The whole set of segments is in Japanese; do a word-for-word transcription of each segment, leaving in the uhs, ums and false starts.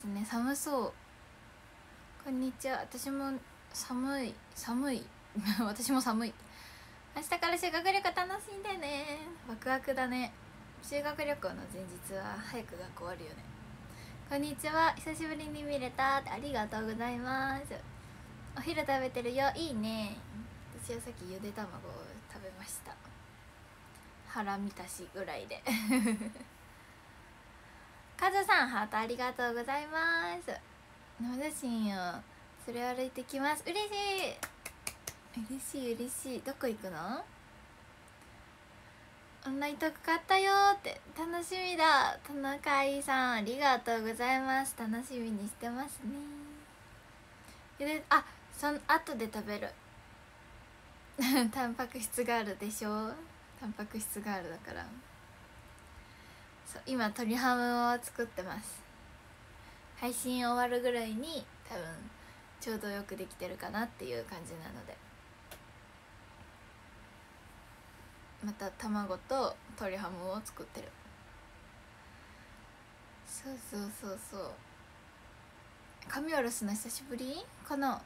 ね。寒そう。こんにちは。私も寒い寒い私も寒い。明日から修学旅行楽しんでね。ワクワクだね。修学旅行の前日は早く学校終わるよね。こんにちは、久しぶりに見れた。ありがとうございます。お昼食べてるよ。いいね。私はさっきゆで卵を食べました。腹満たしぐらいでカズさんハートありがとうございます。野田新よ、それ歩いてきます。嬉しい嬉しい嬉しい。どこ行くの？オンライントーク買ったよって。楽しみだ。田中愛さんありがとうございます。楽しみにしてますね。ゆであその後で食べるタンパク質があるでしょ。タンパク質があるだから。そう今鶏ハムを作ってます。配信終わるぐらいに多分ちょうどよくできてるかなっていう感じなので、また卵と鶏ハムを作ってる。そうそうそうそう。髪下ろすの久しぶりかな。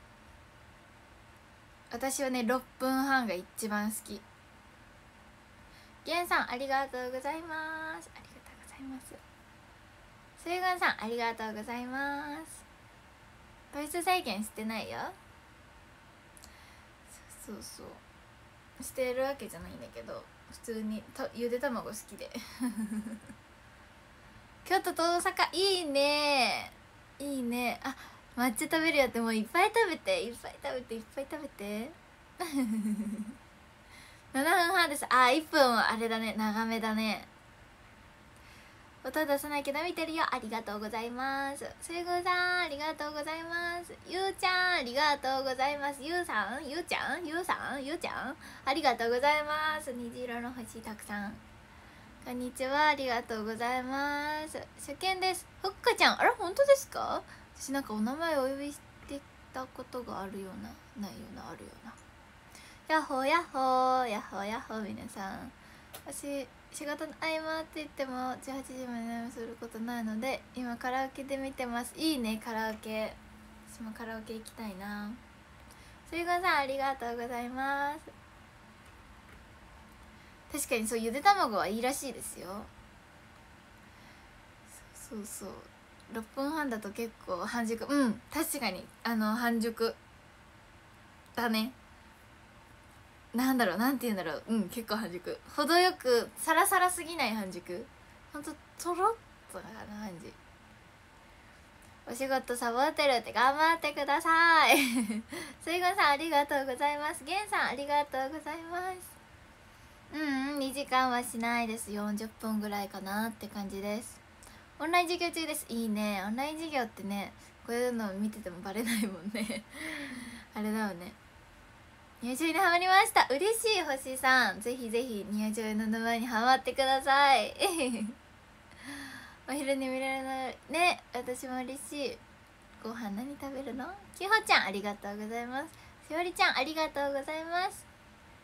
私はねろっぷんはんが一番好き。ゲンさんありがとうございます。ありがとうございます。水軍さんありがとうございます。糖質制限してないよ。そうそうそうしてるわけじゃないんだけど、普通にとゆで卵好きで京都と大阪いいねいいね。あ抹茶食べるよって。もういっぱい食べていっぱい食べていっぱい食べてななふんはんです。あいっぷんはあれだね、長めだね。音出さないけど見てるよ。ありがとうございます。すいぐーさんありがとうございます。ゆうちゃんありがとうございます。ゆうさんゆうちゃんゆうさんゆうちゃんありがとうございます。虹色の星たくさんこんにちは、ありがとうございます。初見です。ふっかちゃん、あれ本当ですか？私なんかお名前お呼びしてたことがあるようなないようなあるような。やっほーやっほーやっほーやっほー。皆さん、私仕事の合間って言ってもじゅうはちじまで眠することないので今カラオケで見てます。いいねカラオケ。私もカラオケ行きたいな。すいごさんありがとうございます。確かにそうゆで卵はいいらしいですよ。そうそうそうろっぷんはんだと結構半熟。うん確かにあの半熟だね。なんだろうなんて言うんだろう。うん結構半熟、程よくサラサラすぎない半熟、ほんととろっとな感じ。お仕事サボってるって頑張ってください水軍さんありがとうございます。ゲンさんありがとうございます。うんうんにじかんはしないです。よんじゅっぷんぐらいかなって感じです。オンライン授業中です。いいねオンライン授業ってね、こういうの見ててもバレないもんねあれだよね。入場にハマりました。嬉しい。星さんぜひぜひ入場の沼にハマってくださいお昼に見れるのね、私も嬉しい。ご飯何食べるの？きほちゃんありがとうございます。しおりちゃんありがとうございます。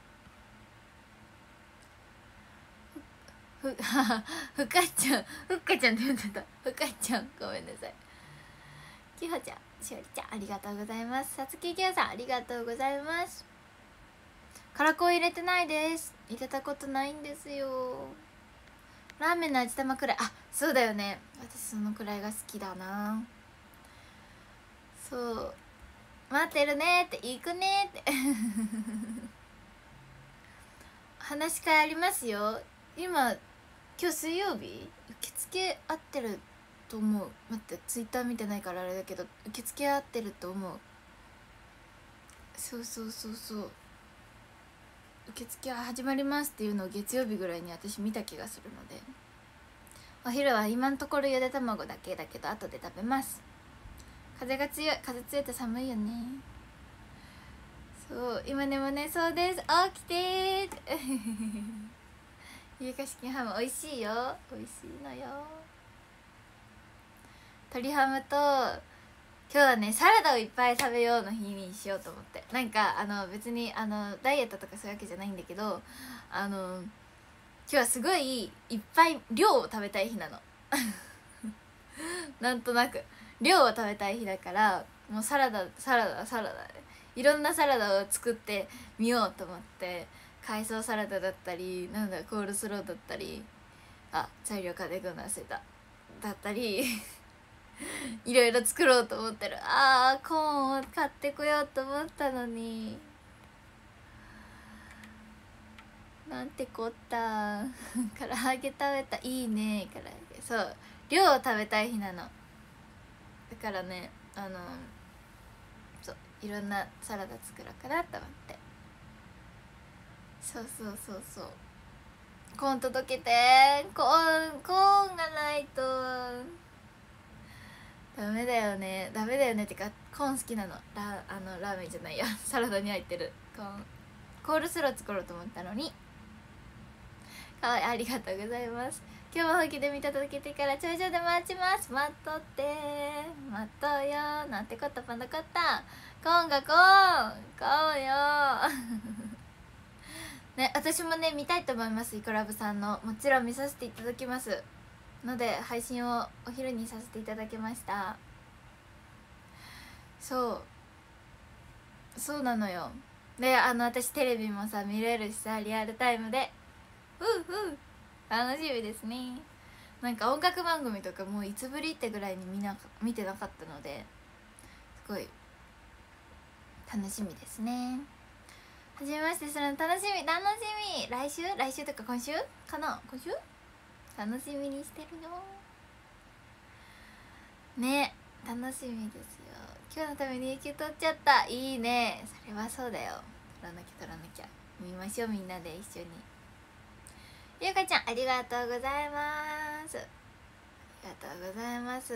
ふふかちゃんふっかちゃんって言ってた。ふかちゃんごめんなさい。きほちゃんしおりちゃんありがとうございます。さつききゅうさんありがとうございます。カラコン入れてないです。入れたことないんですよ。ラーメンの味玉くらい。あそうだよね、私そのくらいが好きだな。そう待ってるねって行くねって話し会ありますよ。今今日水曜日受付合ってると思う。待ってツイッター見てないからあれだけど受付合ってると思う。そうそうそうそう受付は始まりますっていうのを月曜日ぐらいに私見た気がするので、お昼は今のところゆで卵だけだけど後で食べます。風が強い。風強いと寒いよね。そう今でもねそうです。起きてー有価式ハム美味しいよ。美味しいのよ。鶏ハムと今日はねサラダをいっぱい食べようの日にしようと思って。なんかあの別にあのダイエットとかそういうわけじゃないんだけど、あの今日はすごいいっぱい量を食べたい日なのなんとなく量を食べたい日だから、もうサラダサラダサラダでいろんなサラダを作ってみようと思って、海藻サラダだったり、なんだコールスローだったり、あ材料買ってくの忘れただったりいろいろ作ろうと思ってる。あーコーンを買ってこようと思ったのに、なんてこった唐揚げ食べた。いいね唐揚げ。そう量を食べたい日なのだからね、あのそういろんなサラダ作ろうかなと思って。そうそうそうそう、コーン届けて。コーンコーンがないとダメだよね。ダメだよねってか、コーン好きなの。ラあのラーメンじゃないやサラダに入ってるコーン。コールスロー作ろうと思ったのに。かわいい、ありがとうございます。今日も本気で見届けてから頂上で待ちます。待っとって待っとうよ。なんてことパンダコッタ。コーンがコーンコーンよね、私もね見たいと思います。イコラブさんのもちろん見させていただきますので、配信をお昼にさせていただきました。そうそうなのよ。で、あの私テレビもさ見れるしさ、リアルタイムでふうふう楽しみですね。なんか音楽番組とかもういつぶりってぐらいに見なか見てなかったので、すごい楽しみですね。はじめましてするの楽しみ楽しみ。来週来週とか今週かな、今週楽しみにしてるよね。楽しみですよ。今日のために有給取っちゃった。いいね、それはそうだよ。取らなきゃ取らなきゃ。見ましょうみんなで一緒に。ゆうかちゃんありがとうございます。ありがとうございます。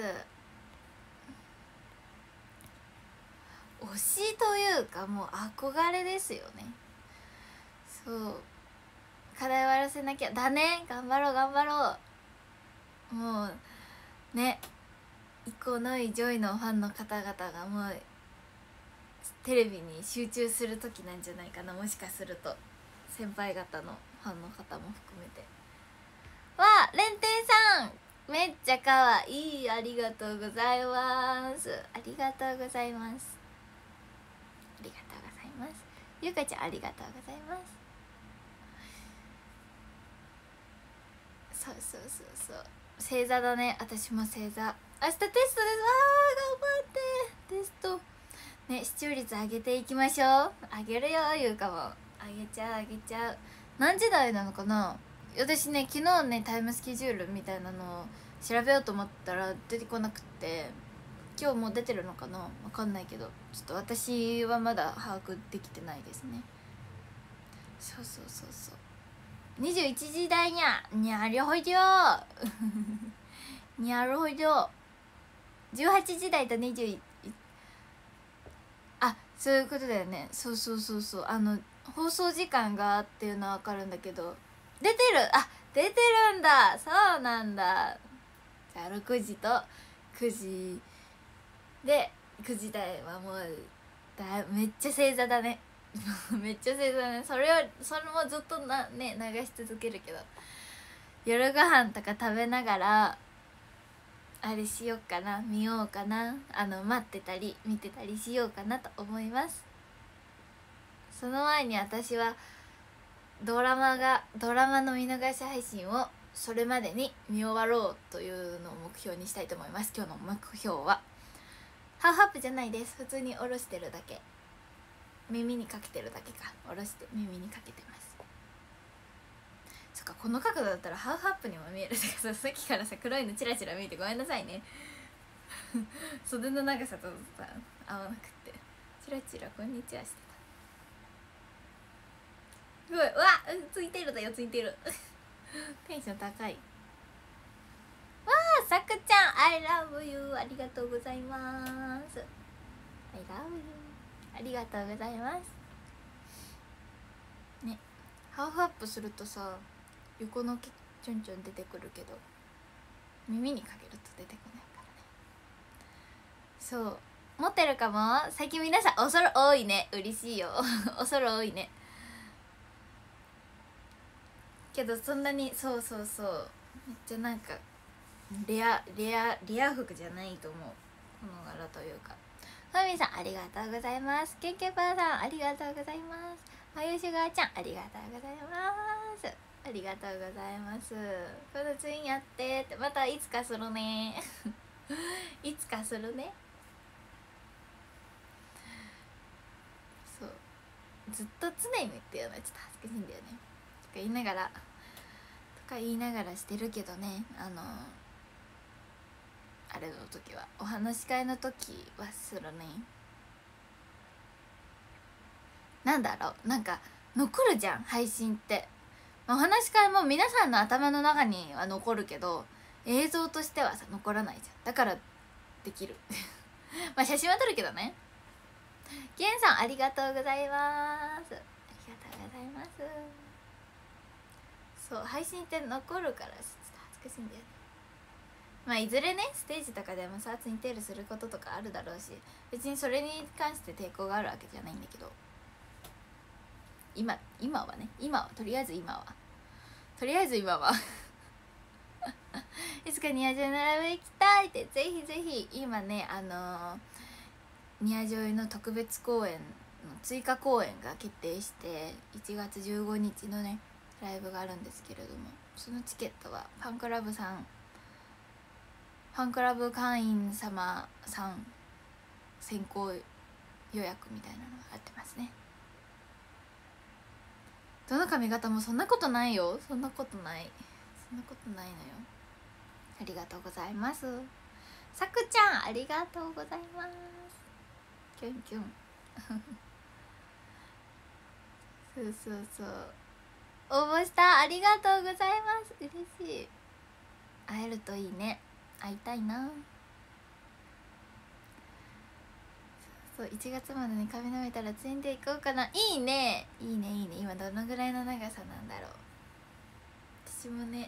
推しというかもう憧れですよね。そう課題終わらせなきゃだね。頑張ろう頑張ろう。もうね、イコノイジョイのファンの方々がもうテレビに集中する時なんじゃないかな、もしかすると。先輩方のファンの方も含めて。わあれんてんさんめっちゃかわいい。ありがとうございます。ありがとうございます。ありがとうございます。ゆかちゃんありがとうございます。そうそうそうそう、星座だね。私も星座。明日テストです。わー頑張ってテストね。視聴率上げていきましょう。上げるよゆうかも。上げちゃう上げちゃう。何時台なのかな。私ね昨日ねタイムスケジュールみたいなのを調べようと思ったら出てこなくって、今日もう出てるのかなわかんないけど、ちょっと私はまだ把握できてないですね。そうそうそうそう、にじゅういちじ台にゃにゃるほどにゃるほど。じゅうはちじ台とにじゅういち、あそういうことだよね。そうそうそうそう、あの放送時間がっていうのは分かるんだけど、出てる、あ出てるんだ。そうなんだ。じゃあろくじとくじで、くじ台はもうだめっちゃ正座だねめっちゃ正座だね。それはそれもずっとなね流し続けるけど、夜ご飯とか食べながらあれしようかな、見ようかな、あの待ってたり見てたりしようかなと思います。その前に私はドラマがドラマの見逃し配信をそれまでに見終わろうというのを目標にしたいと思います。今日の目標はハーフアップじゃないです。普通に下ろしてるだけ、耳にかけてるだけか。下ろして耳にかけてます。そっか、この角度だったらハーフアップにも見える。さっきからさ黒いのチラチラ見えてごめんなさいね袖の長さとさ合わなくってチラチラこんにちはしてた。すごい、うわついてるだよついてるテンション高い。わあさくちゃん I love you ありがとうございます。 I love you ありがとうございますね。ハーフアップするとさ横の毛ちょんちょん出てくるけど、耳にかけると出てこないからね。そう持ってるかも。最近皆さんおそろ多いね。嬉しいよおそろ多いね。けどそんなにそうそうそうめっちゃなんかレアレアレア服じゃないと思う。 この柄というか。ふみさんありがとうございます。けんけんぱーさんありがとうございます。まゆしゅがーちゃんありがとうございます。ありがとうございます。このツインやってって、またいつかするねいつかするね。そうずっと常にっていうのはちょっと恥ずかしいんだよねとか言いながらとか言いながらしてるけどね、あのあれの時はお話し会の時はするね。なんだろう、なんか残るじゃん配信って。お話し会も皆さんの頭の中には残るけど映像としてはさ残らないじゃん。だからできるまあ写真は撮るけどね。ゲンさんありがとうございます。ありがとうございます。そう配信って残るからちょっと恥ずかしいんだよね。まあいずれねステージとかでもさツインテールすることとかあるだろうし、別にそれに関して抵抗があるわけじゃないんだけど、今今はね今はとりあえず今はとりあえず今はいつかニアジョイのライブ行きたいって、ぜひぜひ今ねあのー、ニアジョイの特別公演の追加公演が決定していちがつじゅうごにちのねライブがあるんですけれども、そのチケットはファンクラブさんファンクラブ会員様さん先行予約みたいなのがあってますね。どの髪型もそんなことないよ、そんなことないそんなことないのよ。ありがとうございます。さくちゃんありがとうございます。キュンキュンそうそうそう応募したありがとうございます。嬉しい。会えるといいね。会いたいな。そういちがつまでに髪伸びたらツインで行こうかな。いいねいいねいいね。今どのぐらいの長さなんだろう。私もね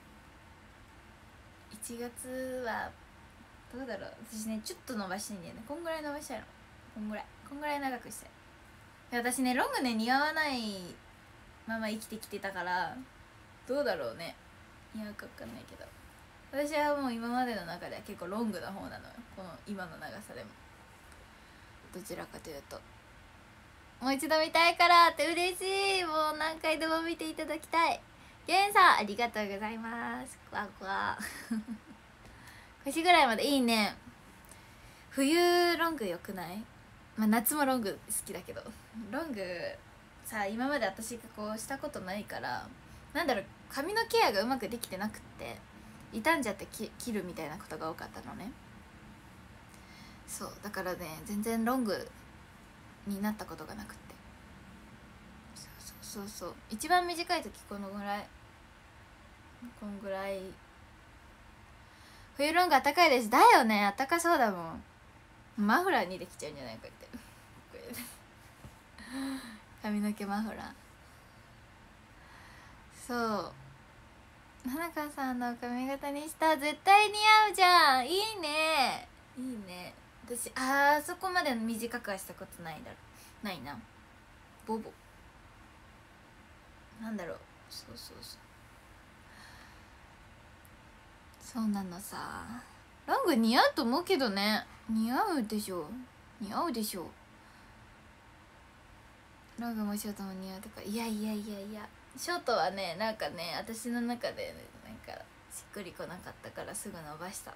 いちがつはどうだろう。私ねちょっと伸ばしたいんだよね。こんぐらい伸ばしたいの。こんぐらいこんぐらい長くしたい。私ねロングね似合わないまま生きてきてたからどうだろうね。似合うか分かんないけど、私はもう今までの中では結構ロングな方なのよ。この今の長さでもどちらかというと。もう一度見たいからって嬉しい。もう何回でも見ていただきたい。ゲンさんありがとうございます。クワクワ腰ぐらいまでいいね。冬ロングよくない？まあ夏もロング好きだけど、ロングさ今まで私がこうしたことないから、なんだろう髪のケアがうまくできてなくって傷んじゃってき切るみたいなことが多かったのね。そうだからね全然ロングになったことがなくって、そうそうそうそう一番短い時このぐらいこんぐらい。冬ロングあったかいです。だよねあったかそうだもん。マフラーにできちゃうんじゃないかって髪の毛マフラー。そう花川さんの髪型にした絶対似合うじゃん。いいねいいね。私あーそこまで短くはしたことないだろないな。ボボなんだろう。そうそうそうそうなのさ。ロング似合うと思うけどね。似合うでしょ似合うでしょ。ロングもショートも似合うとか。いやいやいやいやショートはねなんかね私の中で、ね、なんかしっくりこなかったからすぐ伸ばした。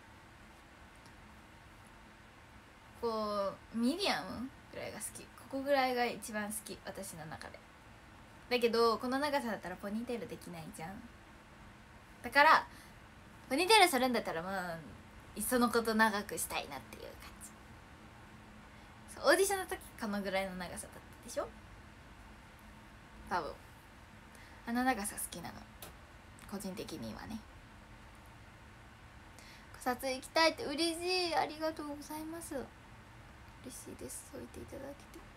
こうミディアムぐらいが好き。ここぐらいが一番好き私の中で。だけどこの長さだったらポニーテールできないじゃん。だからポニーテールするんだったらまあいっそのこと長くしたいなっていう感じ。そうオーディションの時このぐらいの長さだったでしょ多分。あの長さ好きなの個人的にはね。撮影行きたいって嬉しい。ありがとうございます。嬉しいです。そう言っていただけて。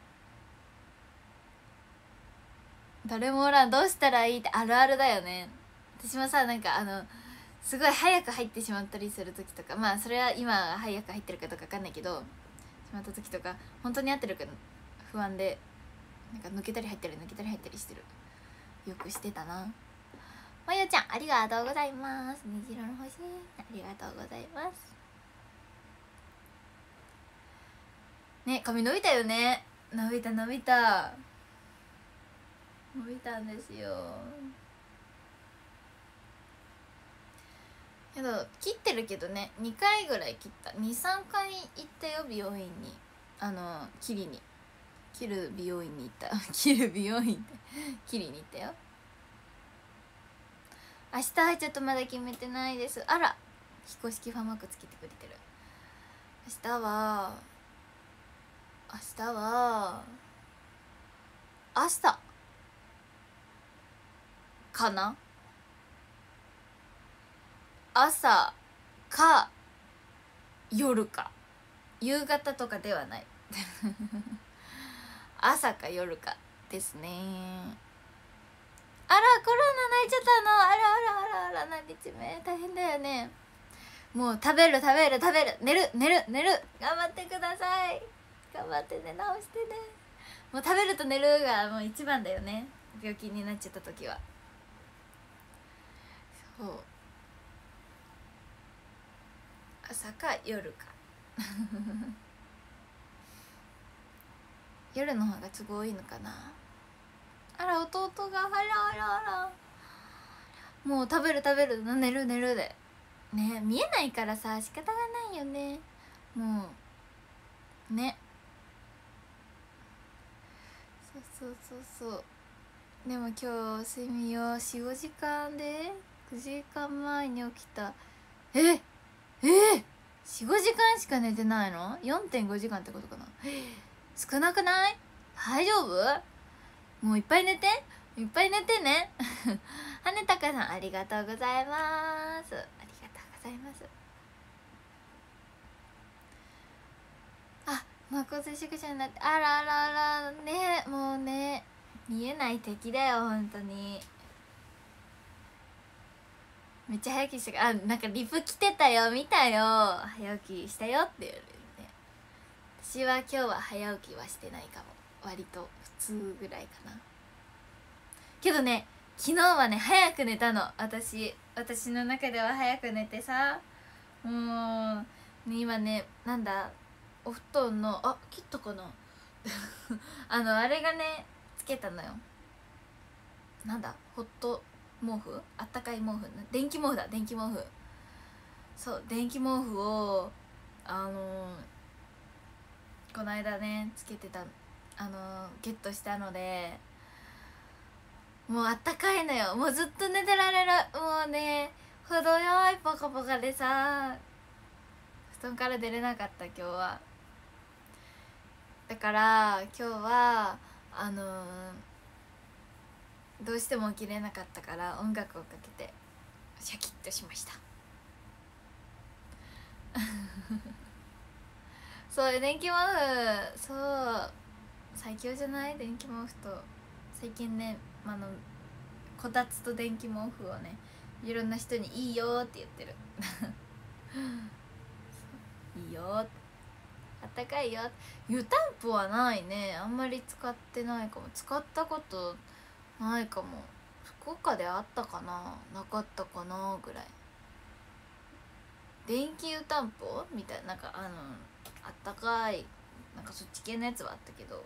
誰もおらんどうしたらいいってあるあるだよね。私もさなんかあのすごい早く入ってしまったりする時とか、まあそれは今早く入ってるかどうか分かんないけどしまった時とか本当に合ってるか不安でなんか抜けたり入ったり抜けたり入ったりしてる。よくしてたな。まゆちゃんありがとうございます。虹色の星ありがとうございます。 ね、髪伸びたよね。伸びた伸びた伸びたんですよ。けど切ってるけどね、にかいぐらい切った。にさんかい行ったよ、美容院に。あの切りに切る美容院に行った切る美容院って切りに行ったよ。明日はちょっとまだ決めてないです。あら、非公式ファンマークつけてくれてる。明日は明日は朝かな、朝か夜か、夕方とかではない朝か夜かですね。あら、コロナ泣いちゃったの。あらあらあらあら、何日目大変だよね。もう食べる食べる食べる、寝る寝る寝る、頑張ってください。頑張って寝直してね。もう食べると寝るがもう一番だよね、病気になっちゃった時は。そう、朝か夜か夜の方が都合いいのかな。あら、弟が、あらあらあら、もう食べる食べる、寝る寝るでね、見えないからさ、仕方がないよね。もうね、そうそうそうそう。でも今日睡眠をよん、ごじかんでくじかんまえに起きた。えええよん、ごじかんしか寝てないの？ よんてんご 時間ってことかな。少なくない？大丈夫？もういっぱい寝て、いっぱい寝てねはねたかさん、ありがとうございます。ありがとうございます。あ、濃厚接触者になって、あらあらあらね、もうね、見えない敵だよ本当に。めっちゃ早起きしたから、あ、なんかリプ来てたよ、見たよ、早起きしたよって言われるね。私は今日は早起きはしてないかも。割と普通ぐらいかな。けどね、昨日はね早く寝たの。私私の中では早く寝てさ、もう今ね、なんだ、お布団の、あ、切ったかなあのあれがねつけたのよ。なんだ、ホット毛布、あったかい毛布、電気毛布だ、電気毛布。そう、電気毛布をあのー、この間ねつけてた、あのー、ゲットしたので、もうあったかいのよ。もうずっと寝てられる。もうね、程よいポカポカでさ、布団から出れなかった今日は。だから今日はあのー、どうしても起きれなかったから音楽をかけてシャキッとしましたそう、電気毛布、そう最強じゃない？電気毛布と最近ね、あのこたつと電気毛布をね、いろんな人にいいよって言ってるいいよ、あったかいよ。湯たんぽはないね、あんまり使ってないかも。使ったことないかも。福岡であったかな、なかったかなぐらい。電気湯たんぽみたいな、なんかあのあったかい、なんかそっち系のやつはあったけど、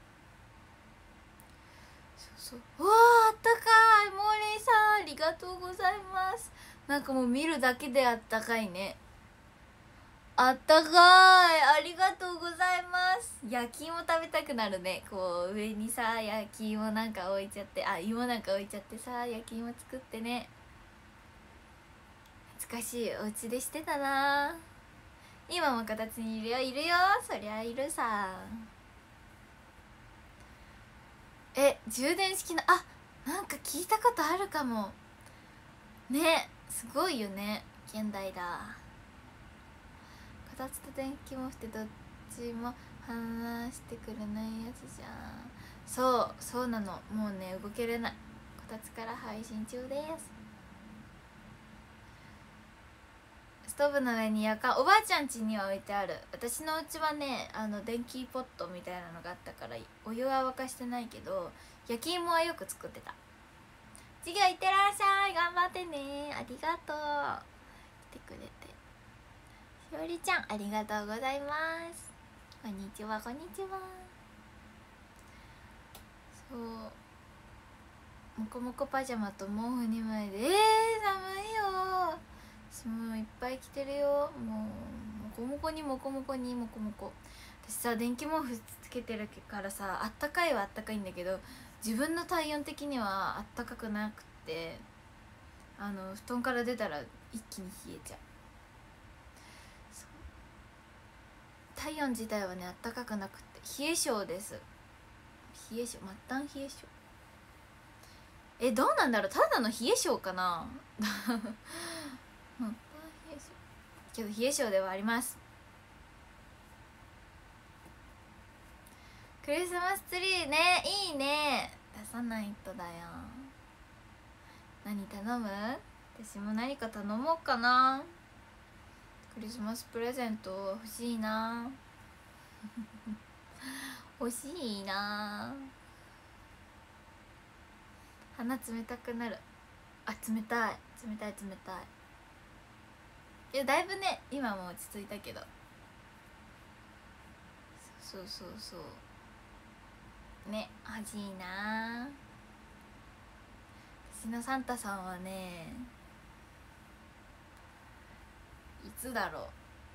そうそう、うわー、あったかい。モーリーさん、ありがとうございます。なんかもう見るだけであったかいね。あったかい、ありがとうございます。焼き芋食べたくなるね。こう上にさ、焼き芋なんか置いちゃって、あ、芋なんか置いちゃってさ、焼き芋作ってね。懐かしい、お家でしてたな。今も形にいるよ、いるよ、そりゃいるさ。え、充電式の、あ、なんか聞いたことあるかもね。すごいよね、現代だ。こたつと電気毛布ってどっちも話してくれないやつじゃん。そうそうなの、もうね動けれない。こたつから配信中です。ストーブの上にやかん、おばあちゃん家には置いてある。私のうちはね、あの電気ポットみたいなのがあったからお湯は沸かしてないけど、焼き芋はよく作ってた。授業いってらっしゃい、頑張ってね、ありがとう。来てくれて、しおりちゃんありがとうございます。 こんにちはこんにちは。そうもこもこパジャマと毛布にまいで、えー、寒いよ。私もいっぱい着てるよ。もうもこもこにもこもこにもこもこ。私さ電気毛布つけてるからさ、あったかいはあったかいんだけど、自分の体温的にはあったかくなくって、あの布団から出たら一気に冷えちゃう。体温自体はねあったかくなくて冷え性です。冷え性、末端冷え性。えどうなんだろう、ただの冷え性かな末端冷え性けど冷え性ではあります。クリスマスツリーね、いいね。出さないとだよ。何頼む？私も何か頼もうかな。クリスマスプレゼント欲しいな欲しいな。鼻冷たくなる。あ、冷たい冷たい冷たい。いやだいぶね今も落ち着いたけど、そうそうそうね、欲しいな。私のサンタさんはねいつだろう、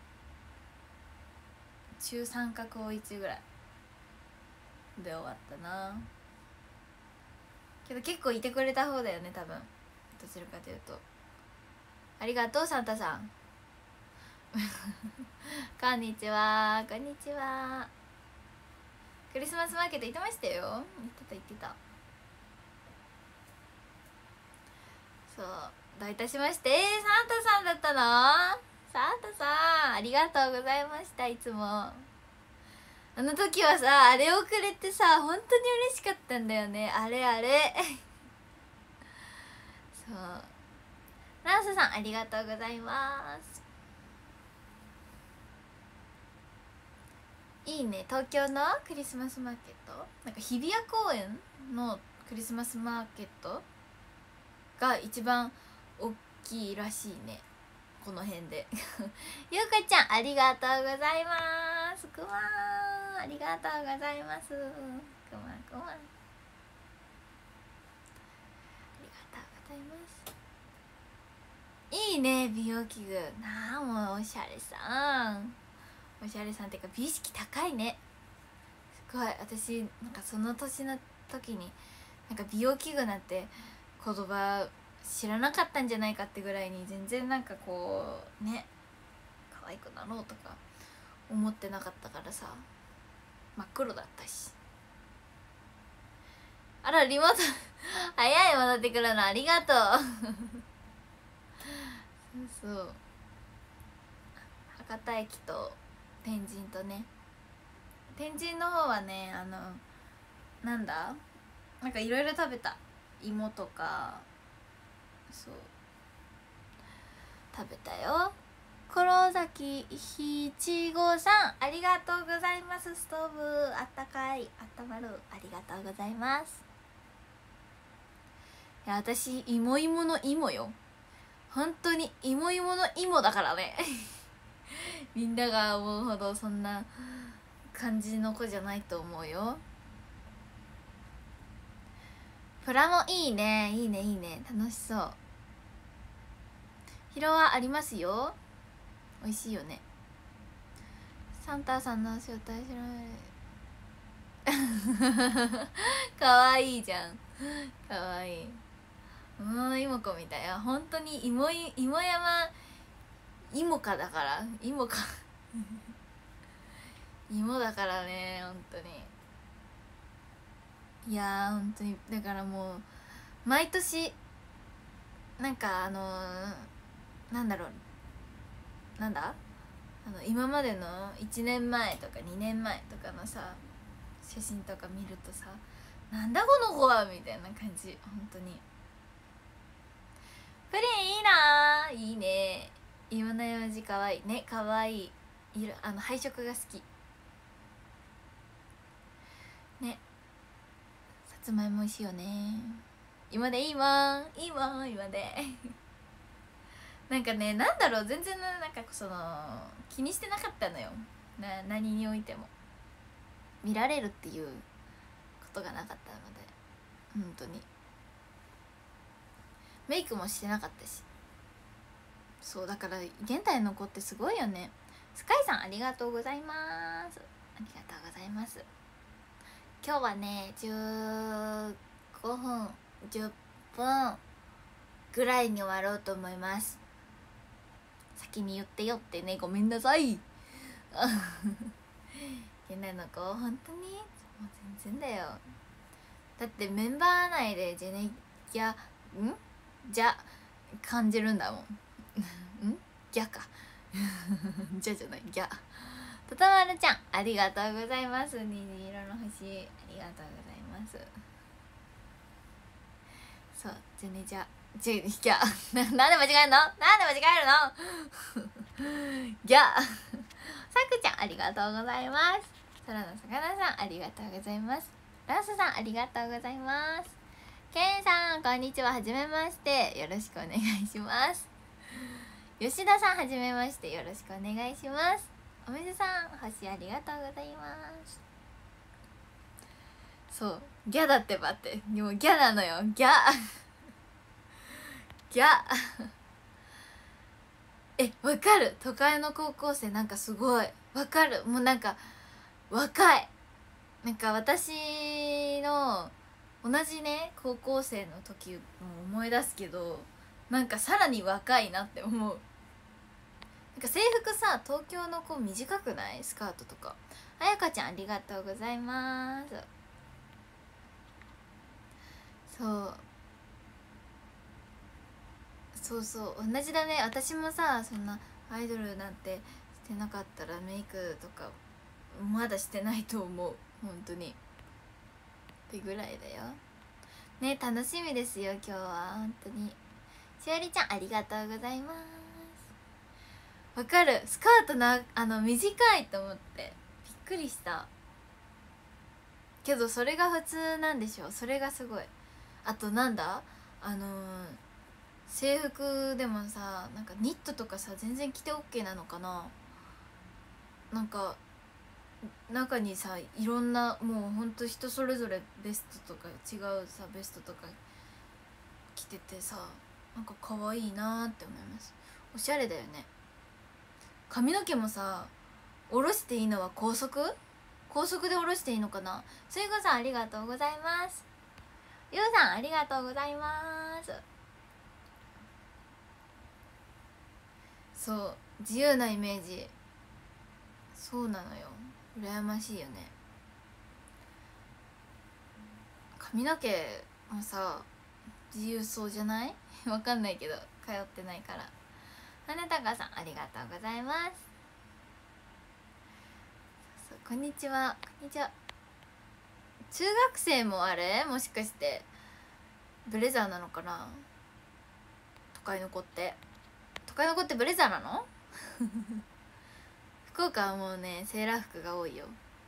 中さんか高いちぐらいで終わったな。けど結構いてくれた方だよね多分。どちらかというとありがとうサンタさんこんにちはこんにちは。クリスマスマーケット行ってましたよ。行ってた行ってた。そうどういたしまして。えー、サンタさんだったの？サンタさんありがとうございました。いつもあの時はさあれをくれてさ本当に嬉しかったんだよね。あれあれそうランスさんありがとうございます。いいね。東京のクリスマスマーケット、なんか日比谷公園のクリスマスマーケットが一番大きいらしいねこの辺でゆうかちゃんありがとうございます。くまーありがとうございます。くまくまありがとうございます。いいね美容器具なあ。もうおしゃれさんおしゃれさんっていうか美意識高いね。すごい。私なんかその年の時になんか美容器具なんて言葉知らなかったんじゃないかってぐらいに全然なんかこうね可愛くなろうとか思ってなかったからさ、真っ黒だったし。あらリモート早い戻ってくるのありがとうそうそう博多駅と天神とね、天神の方はねあのなんだなんかいろいろ食べた。芋とかそう食べたよ。黒崎七五さんありがとうございます。ストーブあったかいあったまるありがとうございます。いや私芋芋の芋よ。本当に芋芋の芋だからねみんなが思うほどそんな感じの子じゃないと思うよ。プラモいいねいいねいいね楽しそう。疲労はありますよ。美味しいよね。サンタさんの正体知らないかわいいじゃんかわいい。うん、妹子みたい。本当に芋い芋山芋かだから芋か芋だからね本当に。いやー本当にだからもう毎年なんかあのー、なんだろうなんだあの今までのいちねんまえとかにねんまえとかのさ写真とか見るとさ、なんだこの子はみたいな感じ。本当にプリンいいなー。いいね。今の絵文字かわいいね。かわいい色。あの配色が好きね。さつまいも美味しいよね。今でいいわんいいわん今でなんかねなんだろう全然なんかその気にしてなかったのよな何においても。 見られるっていうことがなかったので、本当にメイクもしてなかったし。そうだから現代の子ってすごいよね。スカイさんありがとうございます。ありがとうございます。今日はねじゅうごふんじゅっぷんぐらいに終わろうと思います。先に言ってよってね、ごめんなさい。現代の子本当にもう全然だよ。だってメンバー内でジェネギャんじゃ感じるんだもん。んギャかじゃじゃないギャ。とたまるちゃんありがとうございます。虹色の星ありがとうございます。そうジェネジャジェギャななんで間違えるのなんで間違えるのギャさくちゃんありがとうございます。空の魚さんありがとうございます。ランスさんありがとうございます。ケンさんこんにちは、はじめまして、よろしくお願いします。吉田さんはじめまして、よろしくお願いします。お水さん星ありがとうございます。そうギャだってばって、でもギャなのよ、ギャギャえわかる、都会の高校生なんかすごいわかる。もうなんか若い、なんか私の同じね高校生の時を思い出すけど、なんかさらに若いなって思う。なんか制服さ東京の子短くない？スカートとか。あやかちゃんありがとうございます。そうそうそう同じだね。私もさそんなアイドルなんてしてなかったらメイクとかまだしてないと思う、本当にってぐらいだよね。楽しみですよ今日は本当に。しおりちゃんありがとうございます。わかる、スカートなあの短いと思ってびっくりしたけど、それが普通なんでしょ。それがすごい。あとなんだあのー、制服でもさなんかニットとかさ全然着て OK なのかな。なんか中にさいろんなもうほんと人それぞれベストとか違うさベストとか着ててさ、なんか可愛いなって思います。おしゃれだよね。髪の毛もさ下ろしていいのは高速高速で下ろしていいのかな。すいごさんありがとうございます。ゆうさんありがとうございます。そう自由なイメージ、そうなのよ、羨ましいよね。髪の毛もさ自由そうじゃないわかんないけど通ってないから。羽高さんありがとうございます。そうそうこんにちはこんにちは。中学生もあれもしかしてブレザーなのかな。都会の子って都会の子ってブレザーなの福岡はもうねセーラー服が多いよ。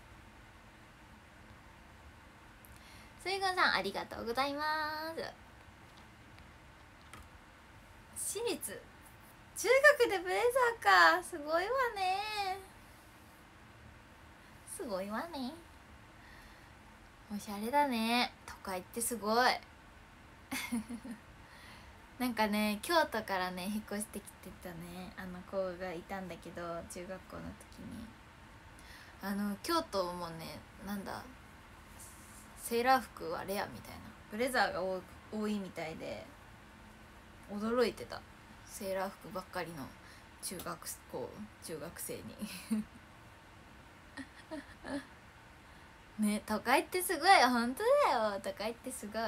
水軍さんありがとうございます。私立中学でブレザーか、すごいわねすごいわね。おしゃれだね、都会ってすごいなんかね京都からね引っ越してきてたねあの子がいたんだけど、中学校の時にあの京都もねなんだセーラー服はレアみたいな、ブレザーが多いみたいで驚いてた。セーラー服ばっかりの中学校中学生にね、都会ってすごい、本当だよ、都会ってすごい。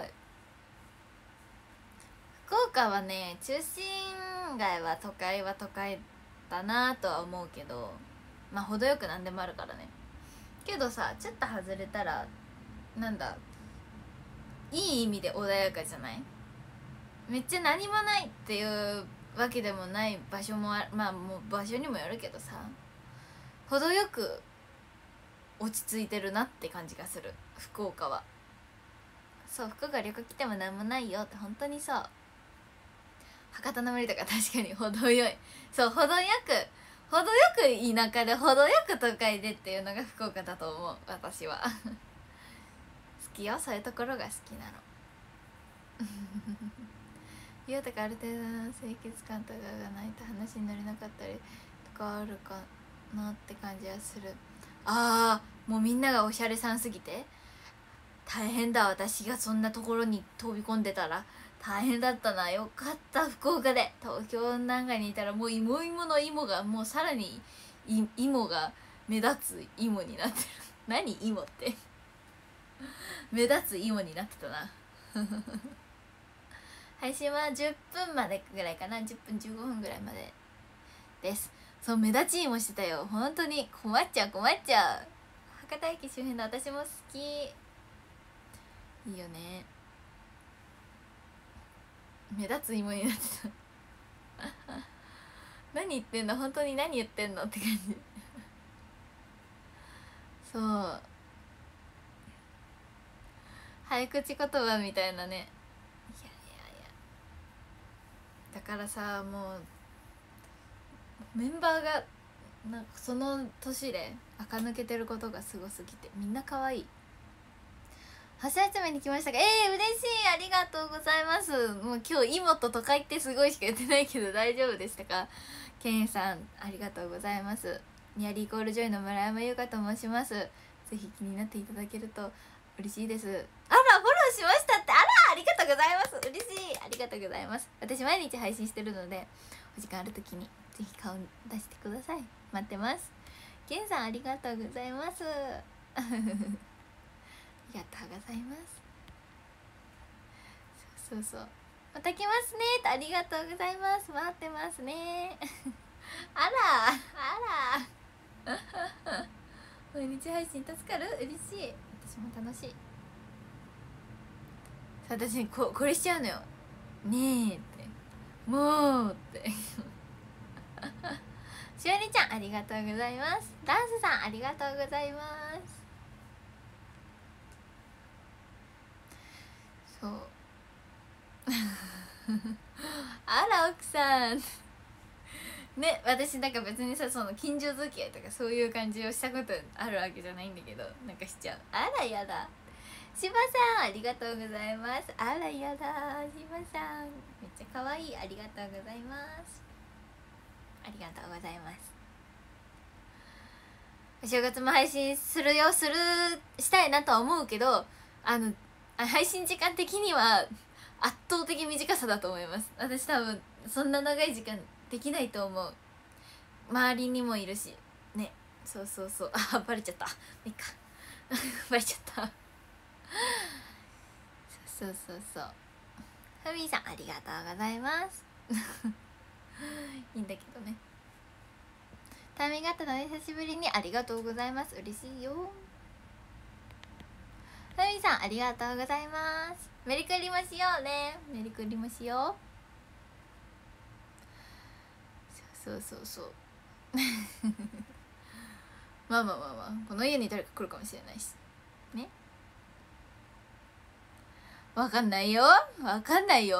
福岡はね中心街は都会は都会だなとは思うけど、まあ程よく何でもあるからね。けどさちょっと外れたらなんだいい意味で穏やかじゃない？めっちゃ何もないっていうわけでもない場所もあ、まあもう場所にもよるけどさ、程よく落ち着いてるなって感じがする福岡は。そう福岡旅行来ても何もないよって本当にそう。博多の森とか確かに程よい、そう程よく程よく田舎で程よく都会でっていうのが福岡だと思う私は好きよ、そういうところが好きなのゆうたかある程度の清潔感とかがないと話になれなかったりとかあるかなって感じはする。あー、もうみんながおしゃれさんすぎて大変だ。私がそんなところに飛び込んでたら大変だったな。よかった福岡で。東京なんかにいたらもう芋芋の芋がもうさらにい芋が目立つ芋になってる何芋って目立つ芋になってたな配信はじゅっぷんまでぐらいかな。じゅっぷんじゅうごふんぐらいまでです。そう、目立ち芋してたよ。本当に困っちゃう困っちゃう。博多駅周辺で私も好き。いいよね。目立つ芋になってた何言ってんの、本当に何言ってんのって感じそう早口言葉みたいなね。いやいやいや、だからさ、もうメンバーがなんかその年で垢抜けてることがすごすぎてみんな可愛い。橋集めに来ましたが、えー、嬉しい、ありがとうございます。もう今日妹と都会ってすごいしか言ってないけど大丈夫でしたか。ケンさんありがとうございます。ニアリーコールジョイの村山優香と申します。ぜひ気になっていただけると嬉しいです。あらフォローしましたって。あらありがとうございます。嬉しい、ありがとうございます。私毎日配信してるのでお時間ある時にぜひ顔出してください。待ってます。ケンさんありがとうございますありがとうございます。そうそうそう、また来ますねって。ありがとうございます。待ってますねあらあら毎日配信助かる、嬉しい。私も楽しい。私ここれしちゃうのよ。ねえってもうってしおりちゃんありがとうございます。ダンスさんありがとうございます。そうあら奥さんね、私なんか別にさ、その近所付き合いとかそういう感じをしたことあるわけじゃないんだけど、なんかしちゃう。あらやだ。しばさんありがとうございます。あらやだ、しばさんめっちゃ可愛い。ありがとうございます。ありがとうございます。お正月も配信するよ、するしたいなとは思うけど、あの配信時間的には圧倒的短さだと思います。私多分そんな長い時間できないと思う。周りにもいるしね。そうそうそう、あバレちゃった。いいかバレちゃったそうそうそうふみさんありがとうございますいいんだけどね。タイミングあったので久しぶりにありがとうございます。嬉しいよ。ふみさんありがとうございます。メリクリもしようね。メリクリもしよう。そうそうそうまあまあまあまあ、この家に誰か来るかもしれないしね。わかんないよ、わかんないよ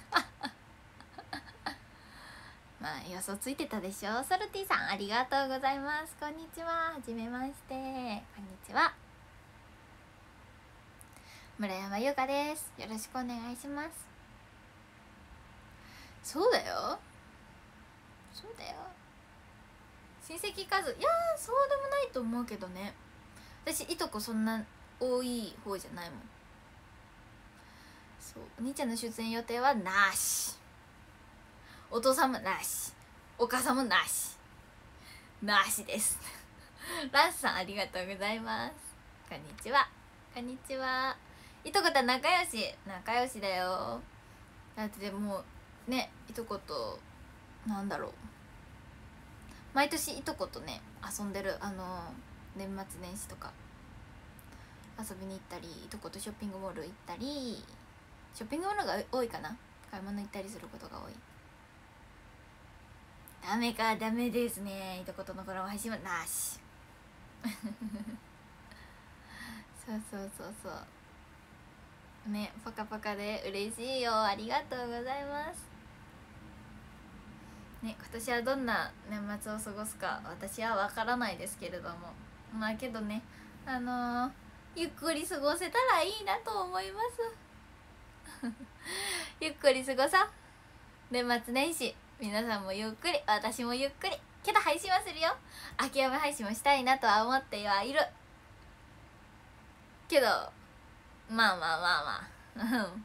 まあ予想ついてたでしょ。ソルティさんありがとうございます。こんにちは、はじめまして。こんにちは、村山優香です。よろしくお願いします。そうだよそうだよ、親戚数、いやーそうでもないと思うけどね。私いとこそんな多い方じゃないもん。そう、お兄ちゃんの出演予定はなし、お父さんもなし、お母さんもなしなしですランスさんありがとうございます。こんにちは、こんにちは。いとこと仲良し、仲良しだよ。だってもうね、いとことなんだろう、毎年いとことね遊んでる。あの年末年始とか遊びに行ったり、いとことショッピングモール行ったり、ショッピングモールが多いかな。買い物行ったりすることが多い。ダメか、ダメですね。いとことのコラボ配信はなしそうそうそうそうね、パカパカで嬉しいよ。ありがとうございますね、今年はどんな年末を過ごすか私は分からないですけれども、まあけどね、あのー、ゆっくり過ごせたらいいなと思いますゆっくり過ごそう。年末年始皆さんもゆっくり、私もゆっくり、けど配信はするよ。明け山配信もしたいなとは思ってはいるけど、まあまあまあまあ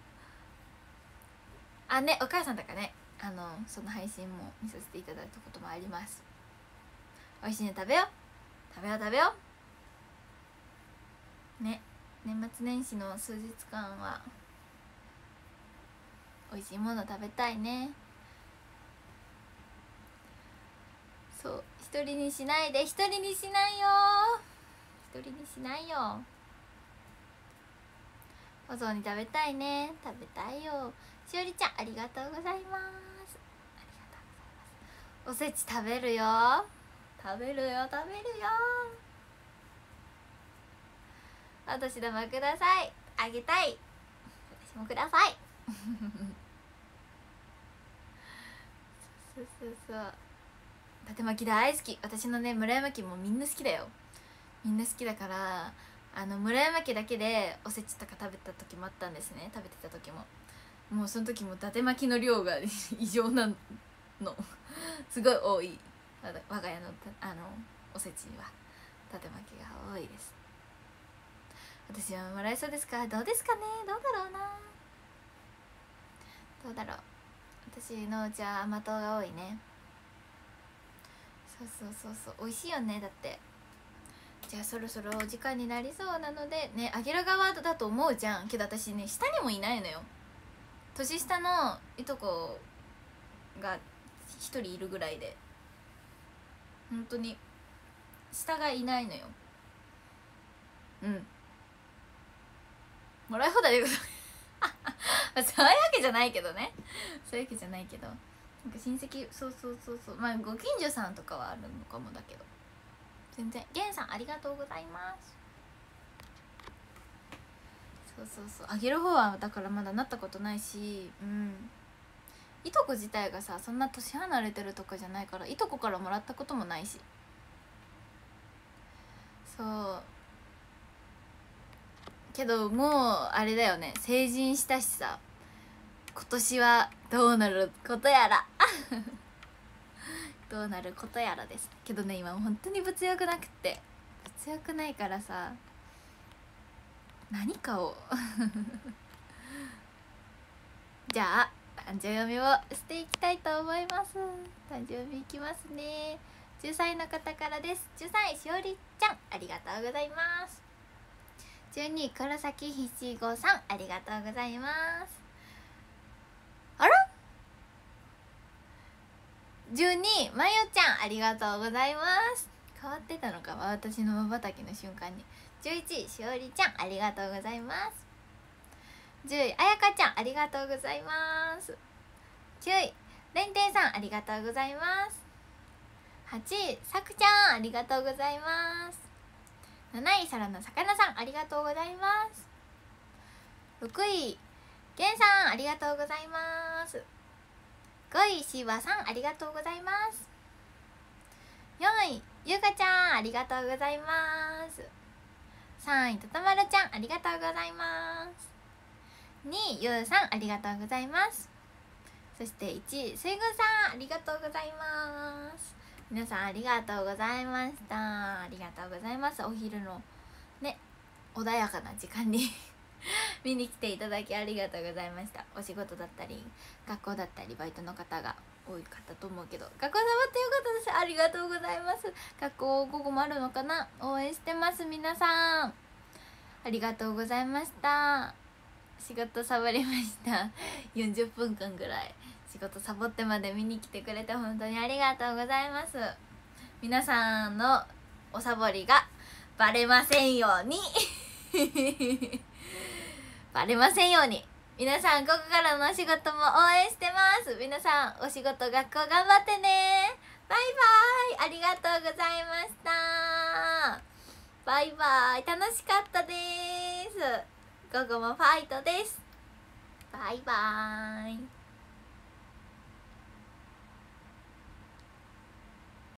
あね、お母さんとかね、あのその配信も見させていただいたこともあります。おいしいの食べよう食べよう食べようね。年末年始の数日間はおいしいもの食べたいね。そう、一人にしないで、一人にしないよ、一人にしないよ。お雑煮食べたいね。食べたいよ。しおりちゃんありがとうございます。ありがとうございます。おせち食べるよ食べるよ食べるよ。お年玉ください。あげたい。私もくださいそうそうそう、伊達巻き大好き。私のね村山家もみんな好きだよ。みんな好きだから、あの村山家だけでおせちとか食べた時もあったんですね。食べてた時も、もうその時も伊達巻きの量が異常なのすごい多い。我が家のあのおせちは伊達巻きが多いです。私はもらえそうですか？どうですかね。どうだろうな、どうだろう。私のうちは甘党が多いね。そうそうそうそう、美味しいよね。だってじゃあそろそろお時間になりそうなのでね、あげる側だと思うじゃん。けど私ね下にもいないのよ。年下のいとこが一人いるぐらいで、本当に下がいないのよ。うん、もらい放題でございますそういうわけじゃないけどね、そういうわけじゃないけど、なんか親戚、そうそうそうそう、まあご近所さんとかはあるのかもだけど、全然。ゲンさんありがとうございます。そうそうそう、あげる方はだからまだなったことないし、うん、いとこ自体がさそんな年離れてるとかじゃないから、いとこからもらったこともないし。そうけどもうあれだよね、成人したしさ、今年はどうなることやらどうなることやらですけどね。今本当に物欲なくって、物欲ないからさ、何かをじゃあ誕生日をしていきたいと思います。誕生日いきますね。じゅっさいの方からです。じゅっさいしおりちゃんありがとうございます。じゅうに黒崎ひしごさんありがとうございます。あらじゅうにまゆちゃんありがとうございます。変わってたのか私のまばたきの瞬間に。じゅういちいしおりちゃんありがとうございます。じゅういあやかちゃんありがとうございます。きゅういれんてんさんありがとうございます。はちいさくちゃんありがとうございます。なないさらのさかなさんありがとうございます。ろくいげんさんありがとうございます。ごいしばさんありがとうございます。よんいゆうかちゃんありがとうございます。さんいととまるちゃんありがとうございます。にいゆうさんありがとうございます。そしていちいすいぐさんありがとうございます。皆さんありがとうございました。ありがとうございます。お昼のね穏やかな時間に見に来ていただきありがとうございました。お仕事だったり学校だったりバイトの方が多い方と思うけど、学校サボってよかったです。ありがとうございます。学校午後もあるのかな。応援してます皆さん。ありがとうございました。仕事サボりましたよんじゅっぷんかんぐらい仕事サボってまで見に来てくれて本当にありがとうございます。皆さんのおサボりがバレませんようにバレませんように。皆さんここからのお仕事も応援してます。皆さんお仕事学校頑張ってね。バイバイ。ありがとうございました。バイバイ。楽しかったです。午後もファイトです。バイバーイ。